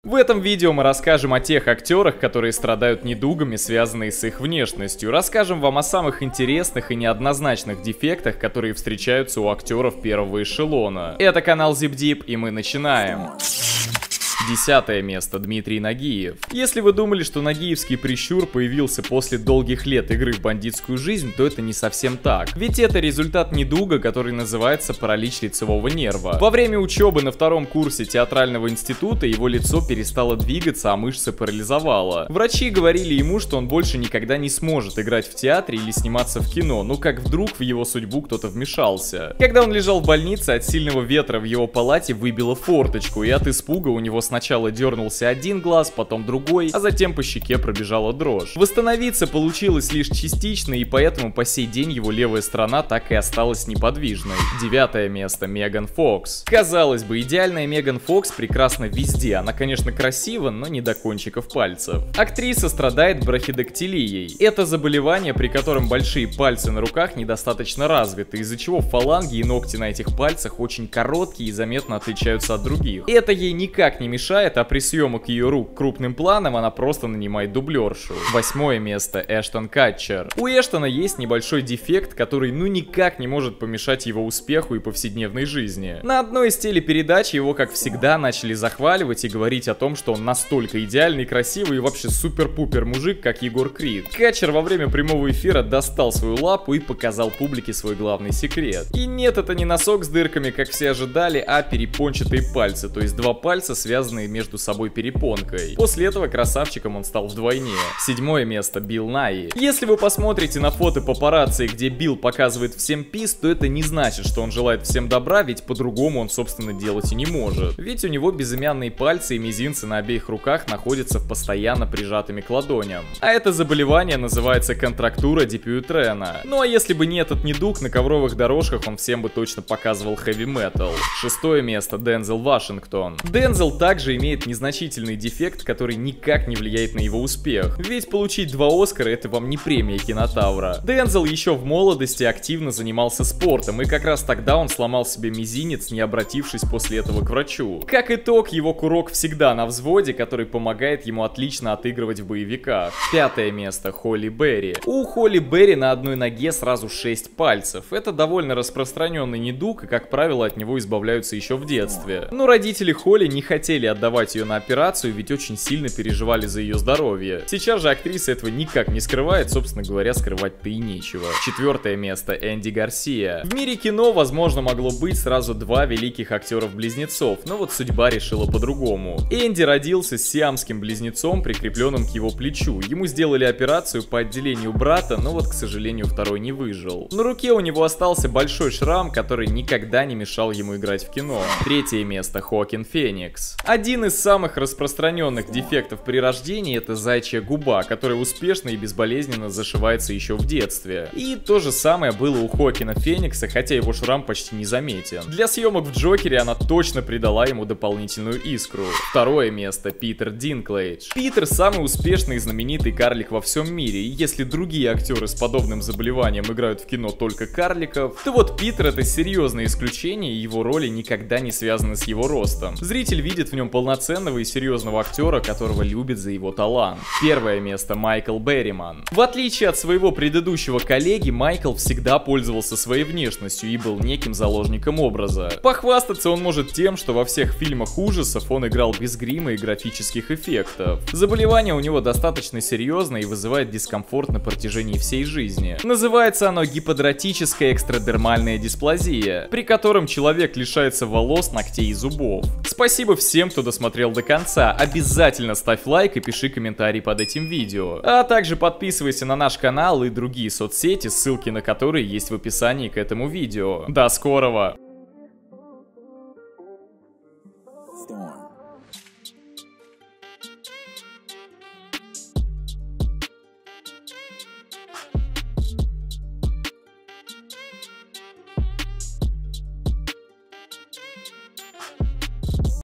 В этом видео мы расскажем о тех актерах, которые страдают недугами, связанные с их внешностью. Расскажем вам о самых интересных и неоднозначных дефектах, которые встречаются у актеров первого эшелона. Это канал ZipDeep, и мы начинаем. 10 место. Дмитрий Нагиев. Если вы думали, что нагиевский прищур появился после долгих лет игры в бандитскую жизнь, то это не совсем так. Ведь это результат недуга, который называется паралич лицевого нерва. Во время учебы на втором курсе театрального института его лицо перестало двигаться, а мышцы парализовало. Врачи говорили ему, что он больше никогда не сможет играть в театре или сниматься в кино, но как вдруг в его судьбу кто-то вмешался. Когда он лежал в больнице, от сильного ветра в его палате выбило форточку, и от испуга у него сначала дернулся один глаз, потом другой, а затем по щеке пробежала дрожь. Восстановиться получилось лишь частично, и поэтому по сей день его левая сторона так и осталась неподвижной. 9 место. Меган Фокс. Казалось бы, идеальная Меган Фокс прекрасна везде. Она, конечно, красива, но не до кончиков пальцев. Актриса страдает брахидактилией. Это заболевание, при котором большие пальцы на руках недостаточно развиты, из-за чего фаланги и ногти на этих пальцах очень короткие и заметно отличаются от других. Это ей никак не мешает, а при съемок ее рук крупным планом она просто нанимает дублершу. 8 место. Эштон Катчер. У Эштона есть небольшой дефект, который никак не может помешать его успеху и повседневной жизни. На одной из телепередач его, как всегда, начали захваливать и говорить о том, что он настолько идеальный, красивый и вообще супер-пупер мужик, как Егор Крид. Катчер во время прямого эфира достал свою лапу и показал публике свой главный секрет. И нет, это не носок с дырками, как все ожидали, а перепончатые пальцы, то есть два пальца, связанные между собой перепонкой. После этого красавчиком он стал вдвойне. 7 место. Билл Найи. Если вы посмотрите на фото папарацци, где Билл показывает всем пис, то это не значит, что он желает всем добра, ведь по-другому он, собственно, делать и не может. Ведь у него безымянные пальцы и мизинцы на обеих руках находятся постоянно прижатыми к ладоням. А это заболевание называется контрактура Дюпюйтрена. Ну а если бы не этот недуг, на ковровых дорожках он всем бы точно показывал хэви-метал. 6 место. Дензел Вашингтон. Дензел также имеет незначительный дефект, который никак не влияет на его успех. Ведь получить 2 Оскара — это вам не премия Кинотавра. Дензел еще в молодости активно занимался спортом, и как раз тогда он сломал себе мизинец, не обратившись после этого к врачу. Как итог, его курок всегда на взводе, который помогает ему отлично отыгрывать в боевиках. 5 место. Холли Берри. У Холли Берри на одной ноге сразу 6 пальцев. Это довольно распространенный недуг, и, как правило, от него избавляются еще в детстве. Но родители Холли не хотели отдавать ее на операцию, ведь очень сильно переживали за ее здоровье. Сейчас же актриса этого никак не скрывает, собственно говоря, скрывать-то и нечего. 4 место. Энди Гарсия. В мире кино, возможно, могло быть сразу 2 великих актеров-близнецов, но вот судьба решила по-другому. Энди родился с сиамским близнецом, прикрепленным к его плечу. Ему сделали операцию по отделению брата, но вот, к сожалению, второй не выжил. На руке у него остался большой шрам, который никогда не мешал ему играть в кино. 3 место. Хоакин Феникс. Один из самых распространенных дефектов при рождении — это заячья губа, которая успешно и безболезненно зашивается еще в детстве. И то же самое было у Хоакина Феникса, хотя его шрам почти не заметен. Для съемок в Джокере она точно придала ему дополнительную искру. 2 место. Питер Динклэйдж. Питер — самый успешный и знаменитый карлик во всем мире, и если другие актеры с подобным заболеванием играют в кино только карликов, то вот Питер — это серьезное исключение, и его роли никогда не связаны с его ростом. Зритель видит в нем полноценного и серьезного актера, которого любит за его талант. 1 место. Майкл Берриман. В отличие от своего предыдущего коллеги, Майкл всегда пользовался своей внешностью и был неким заложником образа. Похвастаться он может тем, что во всех фильмах ужасов он играл без грима и графических эффектов. Заболевание у него достаточно серьезное и вызывает дискомфорт на протяжении всей жизни. Называется оно гиподратическая экстрадермальная дисплазия, при котором человек лишается волос, ногтей и зубов. Спасибо всем, кто досмотрел до конца. Обязательно ставь лайк и пиши комментарий под этим видео. А также подписывайся на наш канал и другие соцсети, ссылки на которые есть в описании к этому видео. До скорого!